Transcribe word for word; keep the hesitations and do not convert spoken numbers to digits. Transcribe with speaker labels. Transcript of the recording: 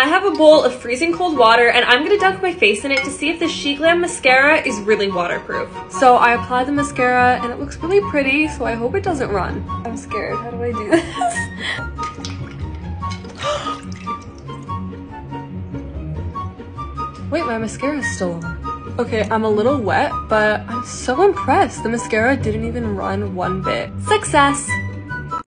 Speaker 1: I have a bowl of freezing cold water and I'm gonna dunk my face in it to see if the SheGlam mascara is really waterproof. So I apply the mascara and it looks really pretty, so I hope it doesn't run. I'm scared. How do I do this? Wait, my mascara is still on. Okay, I'm a little wet, but I'm so impressed. The mascara didn't even run one bit. Success!